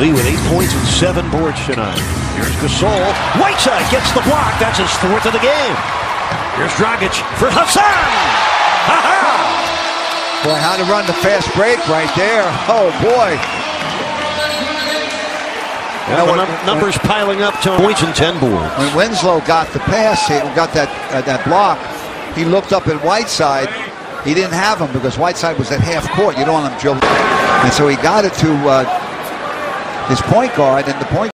Lee with 8 points and 7 boards tonight. Here's Gasol. Whiteside gets the block. That's his 4th of the game. Here's Dragic for Hassan. Boy, how to run the fast break right there. Oh, boy. Numbers piling up to points and 10 boards. When Winslow got the pass, he got that block, he looked up at Whiteside. He didn't have him because Whiteside was at half court. You don't want him dribbling. And so he got it to his point guard, and the point